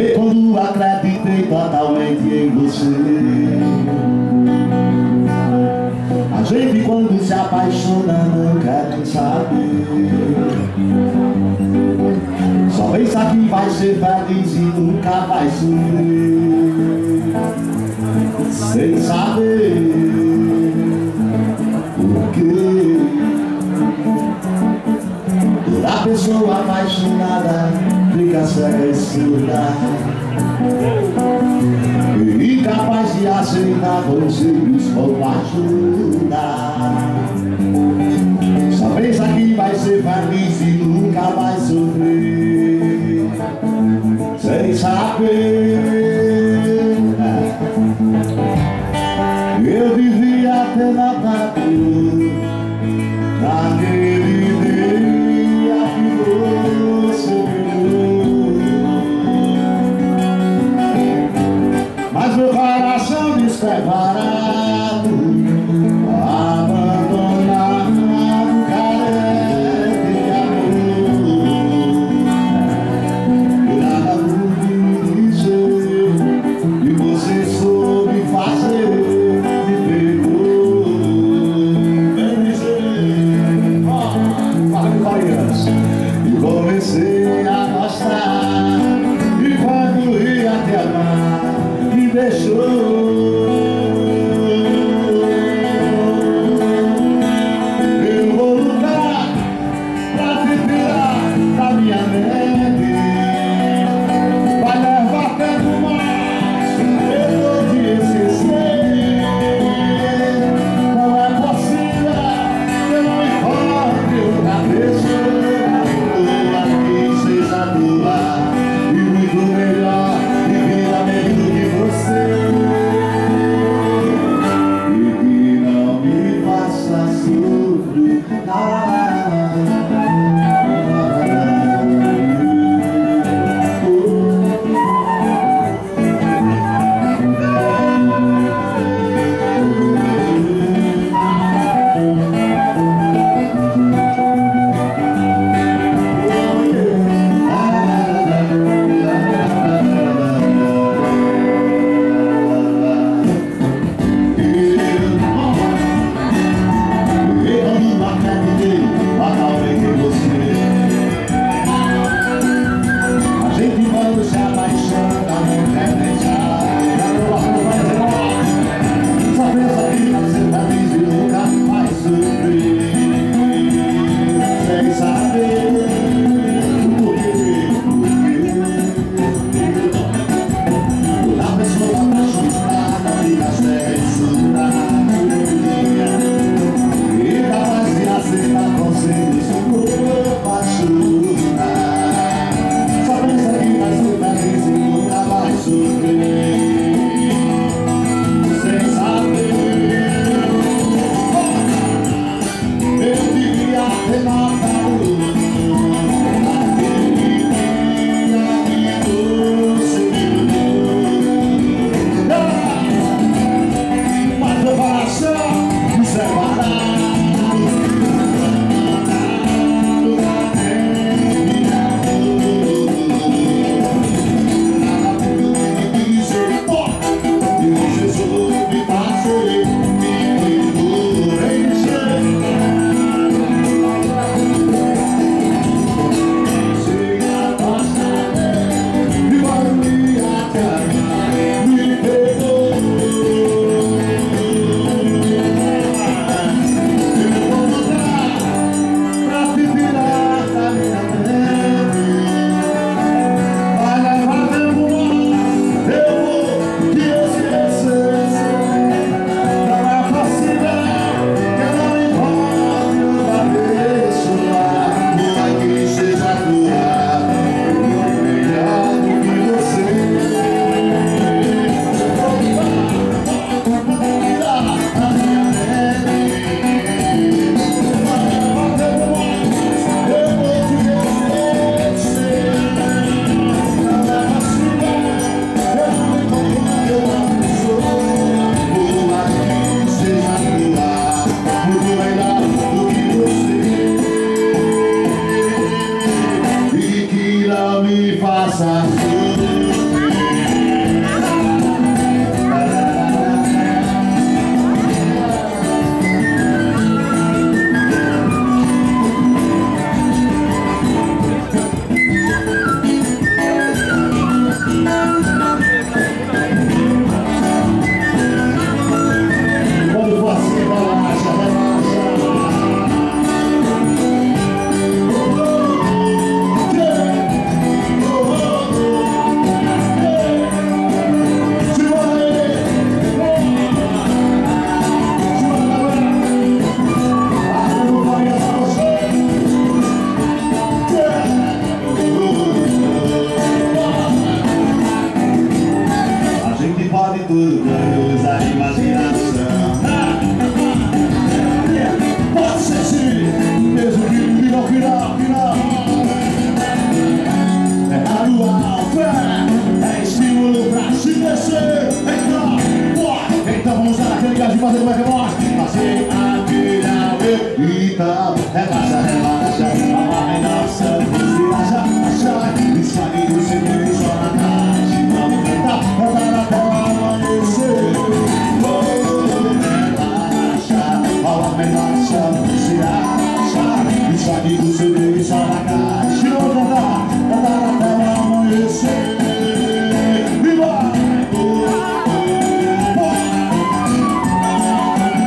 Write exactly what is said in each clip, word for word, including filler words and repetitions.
Foi quando acreditei totalmente em você. A gente quando se apaixona não quer nem saber. Só pensa que vai ser feliz e nunca vai sofrer, sem saber por quê. Toda pessoa apaixonada fica cega e surda, incapaz de aceitar conselhos ou ajuda. Só pensa que vai ser feliz e nunca vai sofrer, sem saber. Eu devia ter notado naquele dia que você virou, mas meu coração despreparado, abandonado, carente de amor, e nada pude dizer, e você soube fazer, me pegou, bem dizer, oh, fala de Bahia, e comecei a gostar, e quando ia te amar, me deixou. Eu vou lutar pra te tirar da minha mente, vai levar tempo mais, eu vou te esquecer. Não é possível que eu não encontre outra pessoa que seja tua e muito melhor e vida bem do que você. tudo coisa de imaginação. Pode ser sim, mesmo que no final, final, final. É anual, fé, é estímulo pra se descer. Então, bora, então vamos usar aquele gás de fazer como é que é nós. Fazer aquele ave, então, relaxa, relaxa, amarra em nossa viaja, acha, isso aí você me só na tarde. Vamos tentar, rodar até o amanhecer. Oh, relaxa, rola, relaxa, se acha, isso aí você me só na tarde. Vamos tentar, rodar até o amanhecer. E vai!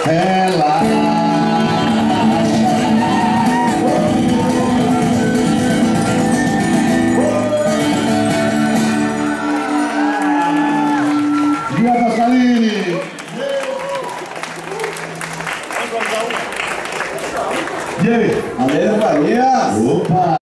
relaxa. Via Pascalini. E aí? Valeu, Bahia! Opa!